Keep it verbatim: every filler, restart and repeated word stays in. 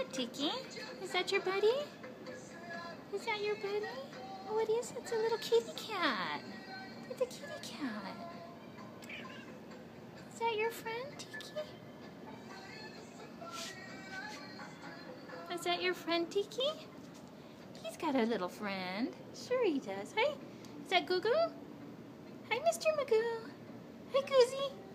that, Tiki? Is that your buddy? Is that your buddy? Oh, it is. It's a little kitty cat. It's a kitty cat. Is that your friend, Tiki? Is that your friend, Tiki? He's got a little friend. Sure he does. Hey, is that Goo Goo? Hi, Mister Magoo. Hi, Goozy.